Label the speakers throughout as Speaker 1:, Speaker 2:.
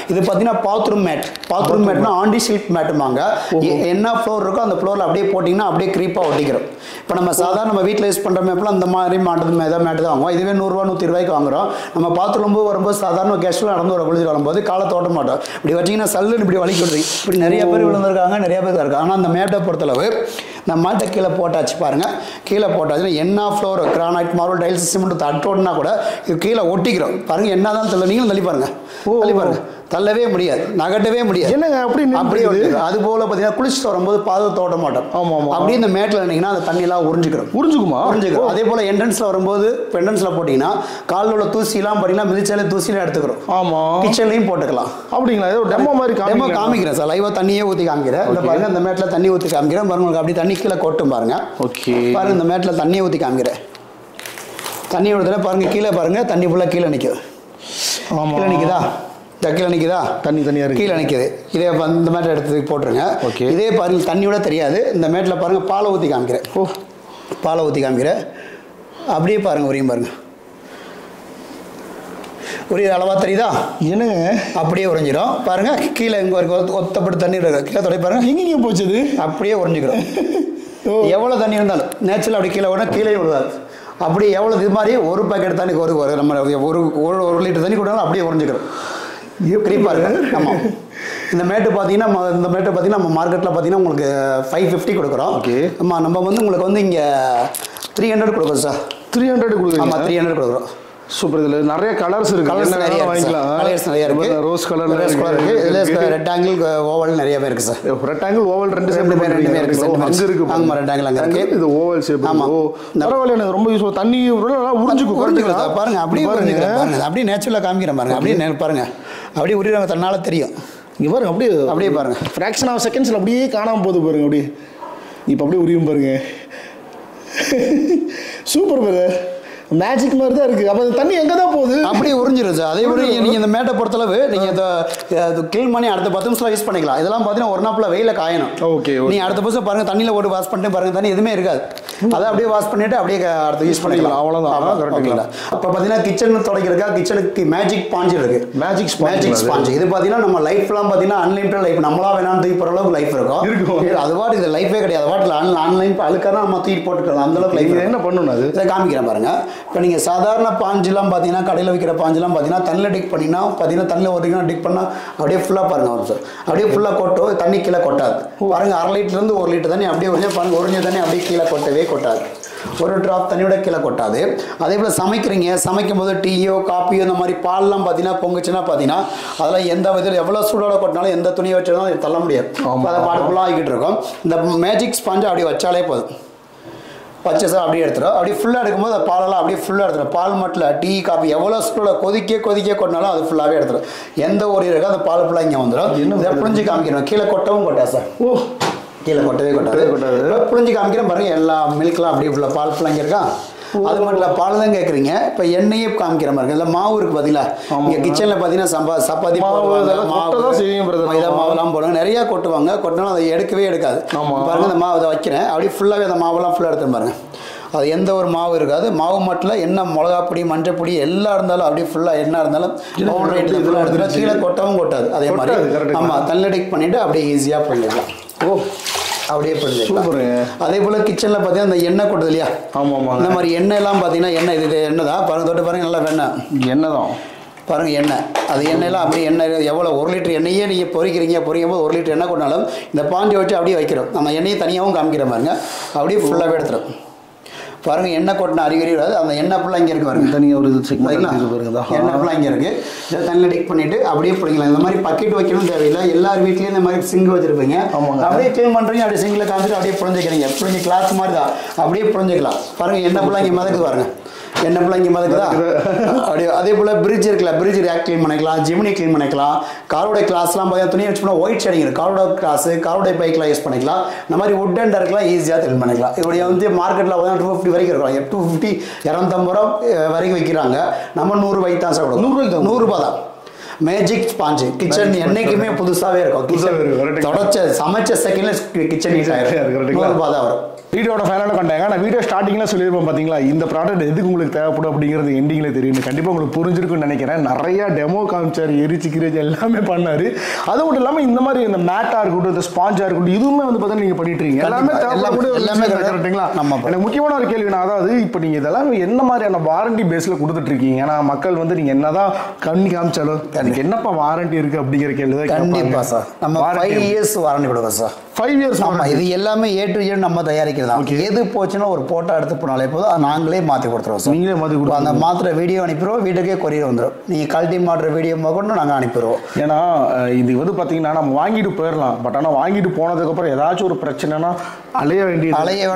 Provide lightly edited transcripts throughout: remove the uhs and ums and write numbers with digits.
Speaker 1: இது பார்த்தீங்கன்னா பாத்ரூம் மேட்னா ஆண்டி சில்க் மேட்டுமாங்க. என்ன ஃப்ளோர் இருக்கோ அந்த ஃப்ளோரில் அப்படியே போட்டிங்கன்னா அப்படியே க்ரீப்பாக ஒட்டிக்கிறோம். இப்போ நம்ம சாதாரண நம்ம வீட்டில் யூஸ் பண்ணுற மேப்லாம் அந்த மாதிரி மேட்டு தான் வாங்குவோம். இதுவே 100 ரூபா 120 வாங்குறோம். நம்ம பாத்ரூம் வரும்போது சாதாரண கேஷுவலாக நடந்து வர குளிச்சு வரும்போது காலை தோட்ட மாட்டோம். இப்படி வச்சிங்கன்னா சல்லுன்னு இப்படி வலிக்கு விடுது. இப்படி நிறைய பேர் விழுந்திருக்காங்க, நிறைய பேர் இருக்காங்க. ஆனால் அந்த மேட்டை பொறுத்தளவு இந்த மேட்டை கீழே போட்டாச்சு பாருங்கள். கீழே போட்டாச்சுன்னா என்ன floor granite marble tiles cement தட்டோடனா கூட இது கீழே ஒட்டிக்கிறோம் பாருங்கள். என்ன தான் தள்ள நீங்களும் தள்ளி பாருங்கள், தள்ளி பாருங்கள், தள்ளவே முடியாது, நகட்டவே முடியாது.
Speaker 2: என்னங்க அப்படியே
Speaker 1: அது போல பார்த்தீங்கன்னா குளிச்சுட்டு வரும்போது பாதை தோட்ட மாட்டோம். அப்படியே இந்த மேட்டில் இருந்தீங்கன்னா அந்த தண்ணியெல்லாம் உறிஞ்சிக்கும். அதே போல் என்ட்ரன்ஸில் வரும்போது என்ட்ரன்ஸில் போட்டிங்கன்னா காலில் உள்ள தூசிலாம் பார்த்தீங்கன்னா மிதிச்சாலே தூசிலாம் எடுத்துக்கிறோம். ஆமாம், கிச்சன்லையும் போட்டுக்கலாம். அப்படிங்களா? ஏதோ டெமோ மாதிரி காமிக்கிறேன் சார். லைவாக தண்ணியே ஊற்றி காமிக்கிறேன். இந்த பாருங்க, இந்த மேட்டில் தண்ணி ஊற்றி காமிக்கிறேன் பாருங்க. உங்களுக்கு அப்படி தண்ணி கீழே கொட்டும் பாருங்க. ஓகே பாருங்க, இந்த மேட்டில் தண்ணியை ஊற்றி காமிக்கிறேன். தண்ணி ஊற்றுல பாருங்க, கீழே பாருங்க, தண்ணி ஃபுல்லாக கீழே நிற்குது. கீழே நிற்குதா? கீழே நிற்குதா? தண்ணியாக இருக்குது, கீழே நிற்குது. இதே இந்த மேட்டில் எடுத்து போட்டுருங்க. ஓகே, இதே பாருங்க தண்ணியோட தெரியாது. இந்த மேட்டில் பாருங்க பாலை ஊற்றி காமிக்கிறேன். பாலை ஊற்றி காமிக்கிறேன். அப்படியே பாருங்க, உரியும் பாருங்க, உரிய அளவாக தெரியுதா? என்னங்க அப்படியே உறிஞ்சிடும் பாருங்க. கீழே இங்கே ஒரு ஒத்தப்பட்டு தண்ணி இருக்கு, கீழே தொடை பாருங்க, எங்கேங்க போச்சுது அப்படியே உறிஞ்சிக்கிறோம். எவ்வளோ தண்ணி இருந்தாலும் நேச்சுரல் அப்படி கீழே விட கீழே விழுவாது. அப்படி எவ்வளோ இது மாதிரி ஒரு பாக்கெட் தண்ணி ஒரு நம்ம ஒரு லிட்டர் தண்ணி கொடுத்தாலும் அப்படியே உறிஞ்சிக்கிறோம். கிரீப்பாக இருக்கு. ஆமாம், இந்த மேட்டு பார்த்தீங்கன்னா நம்ம மார்க்கெட்டில் பார்த்தீங்கன்னா உங்களுக்கு 550 கொடுக்குறோம். ஓகே, ஆமாம், நம்ம வந்து உங்களுக்கு வந்து இங்கே 300 கொடுக்குறோம் சார். 300 கொடுக்குறோம். ஆமாம், 300 கொடுக்குறோம். சூப்பர். இதில் நிறைய கலர்ஸ் இருக்குது. கலர்ஸ் நிறைய வாங்கிக்கலாம். கலர்ஸ் நிறைய இருக்குது. ரோஸ் கலர் இருக்குது. இதில் ரெட் ஆங்கிள் ஓவல் நிறையவே இருக்குது சார். ரெட் ஆங்கிள் ஓவல் ரெண்டுமே இருக்குது. அங்கே இருக்குது. ஆமாம், ரெட் ஆங்கிள் அங்கே இருக்குது. இது ஓவல் ஷேப். ஆமாம், பரவாயில்ல, எனக்கு ரொம்ப யூஸ். தண்ணி உறிஞ்சிக்கலாம் பாருங்க. அப்படியே பாருங்க, அப்படியே நேச்சுரலாக காமிக்கிறேன் பாருங்க. அப்படியே பாருங்க, அப்படியே உரிவாங்க, தன்னால் தெரியும். இங்கே பாருங்க, அப்படியே பாருங்க, ஃப்ராக்ஷன் ஆஃப் செகண்ட்ஸில் அப்படியே காணாமல் போகுது பாருங்க. அப்படியே இப்போ அப்படியே உரியும் பாருங்க. சூப்பர் பிரதர், மேஜிக் மாதிரி தான் இருக்குது. அப்போ தண்ணி எங்கே தான் போகுது? அப்படியே உறிஞ்சிடும் சார். அதே மாதிரி நீங்கள் இந்த மேட்டை பொறுத்தளவு நீங்கள் இதை க்ளீன் பண்ணி அடுத்த 10 நிமிஷம் யூஸ் பண்ணிக்கலாம். இதெல்லாம் பார்த்தீங்கன்னா ஒரு நாப்பில் வெயிலில் காயணும். ஓகே, நீங்கள் அடுத்த பஸ்ஸை பாருங்கள், தண்ணியில் போட்டு வாஷ் பண்ணிட்டு பாருங்கள், தண்ணி எதுவுமே இருக்காது. அதை அப்படியே வாஷ் பண்ணிவிட்டு அப்படியே அடுத்து யூஸ் பண்ணிக்கலாம். அவ்வளோதான், கரெக்டுங்களா? அப்போ பார்த்தீங்கன்னா கிச்சன் துடைக்கிறதுக்கா கிச்சனுக்கு மேஜிக் ஸ்பாஞ்சு இருக்குது. மேஜிக் ஸ்பாஞ்சு இது பார்த்தீங்கன்னா நம்ம லைஃப்லாம் பார்த்தீங்கன்னா அன்லிமிட்டட் லைஃப். நம்மளா வேணாலும் தூக்கி போகிற அளவுக்கு லைஃப் இருக்கும். அது வாட்டு இது லைஃபே கிடையாது. வாட்டில் ஆன்லைன் அழுக்காக நம்ம தூக்கி போட்டுக்கலாம். அந்தளவுக்கு லைஃப். என்ன பண்ணணும் அது இதை காமிக்கிறேன் பாருங்கள். இப்போ நீங்கள் சாதாரண பாஞ்சுலாம் பார்த்தீங்கன்னா கடையில் வைக்கிற பாஞ்சுலாம் பார்த்தீங்கன்னா தண்ணியில் டிக் பண்ணினா பார்த்தீங்கன்னா தண்ணியில் ஒரு டிக் பண்ணால் அப்படியே ஃபுல்லாக பாருங்கள் சார். அப்படியே ஃபுல்லாக கொட்டும், தண்ணி கீழே கொட்டாது பாருங்கள். 1/2 லிட்டர்லேருந்து 1 லிட்டர் தண்ணி அப்படியே உறிஞ்சு பாருங்கள். உறிஞ்ச தண்ணி அப்படியே கீழே கொட்டவே கொட்டாது. ஒரு ட்ராப் தண்ணியோட கீழே கொட்டாது. அதே போல் சமைக்கும் போது டீயோ காப்பியோ இந்த மாதிரி பால்லாம் பார்த்தீங்கன்னா பொங்குச்சுன்னா பார்த்தீங்கன்னா அதெல்லாம் எந்த விதத்தில் எவ்வளோ சூடோட கொட்டினாலும் எந்த துணியை வச்சாலும் தள்ள முடியாது. அதை பாட்டுக்குள்ளே ஆகிக்கிட்டு இருக்கோம். இந்த மேஜிக் ஸ்பாஞ்சை அப்படி வச்சாலே போதும். பச்சை சார் அப்படியே எடுத்துடும். அப்படியே ஃபுல்லாக எடுக்கும்போது அது பாலெல்லாம் அப்படியே ஃபுல்லாக எடுத்துடும். பால் மட்டும் டீ காப்பி எவ்வளோ சூடோட கொதிக்க கொட்டினாலும் அது ஃபுல்லாகவே எடுத்துடும். எந்த ஒரு இருக்கோ அந்த பால் ஃபுல்லாக இங்கே வந்துடும். இதை புரிஞ்சு காமிக்கணும். கீழே கொட்டவும் கொட்டா சார். கீழே கொட்டவே கொட்டாது. புரிஞ்சு காமிக்கிறேன் பாருங்க. எல்லா மில்க்லாம் அப்படியே ஃபுல்லாக பால் ஃபுல்லாக இங்கே இருக்கா. அது மட்டும் இல்லை, பால் தான் கேட்குறீங்க. இப்போ எண்ணெயே காமிக்கிற மாதிரி இல்லை, மாவு இருக்குது பார்த்தீங்களா? இங்கே கிச்சனில் பார்த்தீங்கன்னா சப்பாத்தி மாவுலாம் போடுவாங்க, நிறையா கொட்டுவாங்க. கொட்டினாலும் அதை எடுக்கவே எடுக்காது. பாருங்கள், இந்த மாவு அதை வைக்கிறேன் அப்படியே ஃபுல்லாகவே அந்த மாவெல்லாம் ஃபுல்லாக எடுத்து பாருங்கள். அது எந்த ஒரு மாவு இருக்காது. மாவு மட்டும் என்ன மிளகாப்பொடி மஞ்சப்பொடி எல்லாம் இருந்தாலும் அப்படியே ஃபுல்லாக என்ன இருந்தாலும் ஃபுல்லாக எடுத்துகிட்டு கீழே கொட்டவும் கொட்டாது. அதே மாதிரி ஆமாம், தள்ளடிக் பண்ணிவிட்டு அப்படியே ஈஸியாக பண்ணிடலாம். அப்படியே பண்ணிடலாம். அதே போல் கிச்சனில் பார்த்தீங்கன்னா அந்த எண்ணெய் கொட்டுது இல்லையா? ஆமாம், இந்த மாதிரி எண்ணெய்லாம் பார்த்தீங்கன்னா இது எண்ணெய் தான் பாருங்கள். தொட்டு பாருங்கள், நல்லா எண்ணெய் தான் பாருங்கள். எண்ணெய் அது எண்ணெயெல்லாம் அப்படியே எண்ணெய் எவ்வளோ 1 லிட்டர் எண்ணெயே நீங்கள் பொரிக்கும் போது 1 லிட்டர் எண்ணெய் கொண்டாலும் இந்த பாஞ்சை வச்சு அப்படியே வைக்கிறோம். நம்ம எண்ணெயை தனியாகவும் காமிக்கிற பாருங்க. அப்படியே ஃபுல்லாகவே எடுத்துடும் பாருங்க. எண்ணெய் கொட்டின அறிகுறி வராது. அந்த எண்ணெய் ஃபுல்லாக இங்கே இருக்கு பாருங்க. தனியாக ஒரு எண்ணெய் ஃபுல்லாக இங்கே இருக்குது. இதை தண்ணியில் டிக் பண்ணிவிட்டு அப்படியே பிடிக்கலாம். இந்த மாதிரி பக்கெட் வைக்கணும் தேவையில்லை. எல்லார் வீட்லேயும் இந்த மாதிரி சிங்க் வச்சுருப்பீங்க. அப்படியே க்ளீன் பண்ணுறீங்க, அப்படியே சிங்கில் காமிச்சிட்டு அப்படியே புரிஞ்சுக்கிறீங்க. புரிஞ்சு கிளாஸ் மாதிரி தான் அப்படியே புரிஞ்சுக்கலாம் பாருங்கள். எண்ணெய் ஃபுல்லாக இங்கே மிதக்குது பாருங்கள். எண்ணெய் ஃபுல்லாக இங்கே மிதக்குதா? அப்படியே அதே போல் பிரிட்ஜ் இருக்குல்ல, பிரிட்ஜ் ரேக் க்ளீன் பண்ணிக்கலாம், ஜிமினி க்ளீன் பண்ணிக்கலாம். காரோட கிளாஸ்லாம் பார்த்தீங்கன்னா துணியை வச்சு போனால் ஒயிட் ஷேடிங் இருக்குது. காரோட கிளாஸு காரோட பைக்லாம் யூஸ் பண்ணிக்கலாம். இந்த மாதிரி வுட் அண்ட் டர்க்கெலாம் ஈஸியாக க்ளீன் பண்ணிக்கலாம். இப்படி வந்து மார்க்கெட்டில் பார்த்தா 250 வரைக்கும் இருக்கலாம். 250 250 ரூபா வரைக்கும் விற்கிறாங்க. நம்ம 100 ரூபாய்க்கு தான் சாப்பிடுவோம். 100 ரூபா தான். மேஜிக் ஸ்பாஞ்ச் கிச்சன் என்னைக்குமே புதுசாவே இருக்கும். தொடச்ச சமைச்ச செகண்ட்ல கிச்சன் ஹீட் ஆயிரும். வரும்.
Speaker 2: வீடியோட ஃபைனலாக கண்டாங்க. ஆனால் வீடியோ ஸ்டார்டிங்கில் சொல்லியிருப்போம் பார்த்தீங்களா, இந்த ப்ராடக்ட் எதுக்கு உங்களுக்கு தேவைப்படும் அப்படிங்கிறது எண்டிங்கில் தெரியும். கண்டிப்பாக உங்களுக்கு புரிஞ்சிருக்குன்னு நினைக்கிறேன். நிறையா டெமோ காமிச்சார், எரிச்சு கிரிச்சு எல்லாமே பண்ணார். அது மட்டும் இல்லாமல் இந்த மாதிரி இந்த மேட்டாக இருக்கட்டும், இந்த ஸ்பாஞ்சாக இருக்கட்டும், இதுவுமே வந்து பார்த்தீங்கன்னா நீங்கள் பண்ணிட்டு இருக்கீங்க. எல்லாமே கரெக்டுங்களா? எனக்கு முக்கியமான ஒரு கேள்வி, அதாவது இப்போ நீங்கள் இதெல்லாம் என்ன மாதிரியான வாரண்டி பேஸில் கொடுத்துட்டு இருக்கீங்க? ஏன்னா மக்கள் வந்து நீங்கள் என்னதான் கண்ணி காமிச்சாலும் எனக்கு என்னப்பா வாரண்டி இருக்குது அப்படிங்கிற கேள்வி தான்.
Speaker 1: கண்டிப்பாக சார், நம்ம 5 இயர்ஸ் வாரண்டி கொடுக்குறோம் சார்.
Speaker 2: 5 இயர்ஸ்.
Speaker 1: ஆமாம், இது எல்லாமே A to Z நம்ம தயாரிக்கிறது. எது போச்சுன்னா ஒரு போட்டோ எடுத்து போனாலே போதும், அதை நாங்களே மாற்றி கொடுத்துருவோம் சார்.
Speaker 2: நீங்களே மாற்றி கொடுத்து
Speaker 1: அந்த மாத்திர வீடியோ அனுப்பிடுவோம், வீட்டுக்கே கொரியர் வந்துடும். நீங்கள் கழட்டி மாட்டுற வீடியோ கொண்டு நாங்கள் அனுப்பிடுவோம்.
Speaker 2: ஏன்னா இது வந்து பார்த்தீங்கன்னா நம்ம வாங்கிட்டு போயிடலாம். பட் ஆனால் வாங்கிட்டு போனதுக்கப்புறம் ஏதாச்சும் ஒரு பிரச்சனைனா அலைய வேண்டிய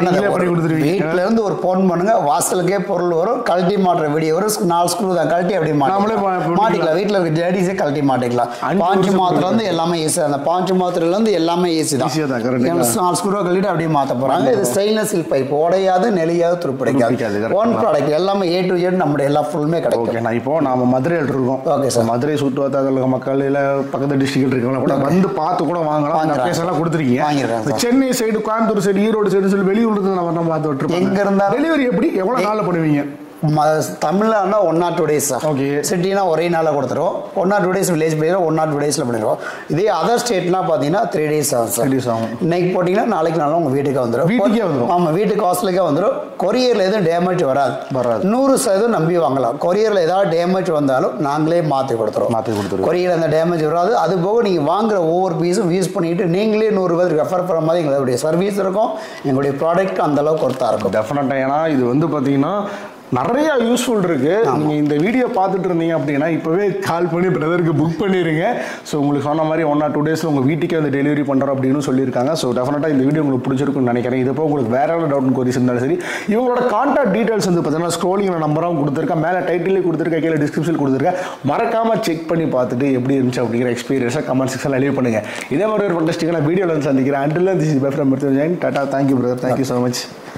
Speaker 1: வீட்டில இருந்து ஒரு ஃபோன் பண்ணுங்க, வாசலுக்கே பொருள் வரும், கழட்டி மாட்டுற வீடியோ வரும். 4 ஸ்க்ரூ தான் கழட்டி அப்படி மாட்டிக்கலாம். வீட்டில் இருக்க லேடிஸே கழட்டி மாட்டிக்கலாம். பாஞ்சு மாத்திரை வந்து எல்லாமே ஈஸி. அந்த பாஞ்சு மாத்திரையில இருந்து எல்லாமே ஈஸி தான். 4 ஸ்க்ரூ கழட்டி அப்படியே மாற்ற போறாங்க. இது ஸ்டெயின்லெஸ் ஸ்டீல் பைப், உடையாது, நெளியாது, துருப்பிடிக்காது. ஒன் ப்ராடக்ட் எல்லாமே A to Z நம்முடைய எல்லா ஃபுல்லுமே கிடைக்கும்.
Speaker 2: நான் இப்போ நாம மதுரையில் இருக்கோம். Okay sir. மதுரை சுற்று வட்டாரத்தில் மக்கள் இல்லை பக்கத்து டிஸ்ட்ரிக்ட் இருக்கவங்க கூட வந்து பார்த்து கூட வாங்கலாம். எல்லாம் கொடுத்துருக்கீங்க. Chennai side, Coimbatore side, Erode side சொல்லி வெளியூர் நம்ம பார்த்து விட்டுருக்கோம். எங்க இருந்தா டெலிவரி எப்படி எவ்வளவு நாள்ல பண்ணுவீங்க?
Speaker 1: தமிழ்நாடுனா 1 or 2 days சார். ஓகே. சிட்டினா ஒரே நாளில் கொடுத்துருவோம். 1 or 2 days வில்லேஜ் பண்ணிடுவோம். 1 or 2 daysல பண்ணிடுவோம். இதே அதர் ஸ்டேட்னா பார்த்தீங்கன்னா 3 days ஆகும் சார்.
Speaker 2: 3 days ஆகும்.
Speaker 1: இன்னைக்கு போட்டிங்கன்னா நாளைக்கு நாளும் உங்கள் வீட்டுக்கு வந்துடும்.
Speaker 2: வீட்டுக்கே வந்துடும்.
Speaker 1: ஆமாம், வீட்டுக்கு ஹாஸ்டலுக்கே வந்துடும். கொரியரில் எதுவும் டேமேஜ் வராது. 100% நம்பி வாங்கலாம். கொரியரில் ஏதாவது டேமேஜ் வந்தாலும் நாங்களே மாற்றி கொடுத்துருவோம். கொரியரில் அந்த டேமேஜ் வராது. அது போக நீங்கள் வாங்குற ஒவ்வொரு பீஸும் யூஸ் பண்ணிட்டு நீங்களே 100 பேருக்கு ரெஃபர் பண்ணுற மாதிரி எங்களுடைய சர்வீஸ் இருக்கும். எங்களுடைய ப்ராடக்ட் அந்த அளவுக்கு ஒர்த்தாக இருக்கும்.
Speaker 2: டெஃபினட்டாக. ஏன்னா இது வந்து பார்த்தீங்கன்னா நிறைய யூஸ்ஃபுல் இருக்கு. நீங்கள் இந்த வீடியோ பார்த்துட்டு இருந்தீங்க அப்படின்னா இப்போவே கால் பண்ணி பிரதருக்கு புக் பண்ணிடுங்க. ஸோ உங்களுக்கு சொன்ன மாதிரி 1 or 2 daysல உங்கள் வீட்டுக்கே வந்து டெலிவரி பண்ணுறோம் அப்படின்னு சொல்லியிருக்காங்க. ஸோ டெஃபினட்டாக இந்த வீடியோ உங்களுக்கு பிடிச்சிருக்குன்னு நினைக்கிறேன். இது போக உங்களுக்கு வேற ஏதாவது டவுட் கொரிஸ் இருந்தாலும் சரி, இவங்களோட கான்டாக்ட் டீடைல்ஸ் வந்து பார்த்தீங்கன்னா ஸ்க்ரோலிங்கில் நம்பராகவும் கொடுத்துருக்கேன், மேலே டைட்டிலே கொடுத்துருக்கேன், கீழே டிஸ்கிரிப்ஷன் கொடுத்துருக்கேன். மறக்காமல் செக் பண்ணி பார்த்துட்டு எப்படி இருந்துச்சு அப்படிங்கிற எக்ஸ்பீரியன்ஸை கமெண்ட் செக்ஷனில் லீவ் பண்ணுங்கள். இதே மாதிரி ஒரு ஃபண்டாஸ்டிக்கான வீடியோவில் வந்து சந்திக்கிறேன். Until this is bye from Mrithyunjayan. டாடா. Thank you brother. Thank you so much.